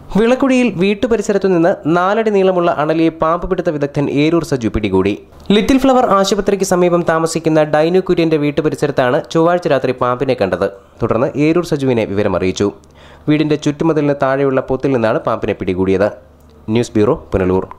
വിളക്കുഴിയിൽ വീട്ടുപരിസരത്തു നിന്ന് 4 അടി നീളമുള്ള അണലിയെ പാമ്പ് പിടുത്ത വിദഗ്ധൻ ഏരൂർ സജു പിടികൂടി. ലിറ്റിൽ ഫ്ലവർ ആശുപത്രിക്ക് സമീപം താമസിക്കുന്ന ഡൈനു കുര്യന്റെ വീട്ടുപരിസരത്താണ് ചൊവ്വാഴ്ച രാത്രി പാമ്പിനെ കണ്ടത്. തുടർന്ന് ഏരൂർ സജുവിനെ വിവരമറിയിച്ചു. വീടിന്റെ ചുറ്റുമതിലിന് താഴെയുള്ള പൊത്തിൽ നിന്നാണ് പാമ്പിനെ പിടികൂടിയത്. News bureau, Punalur.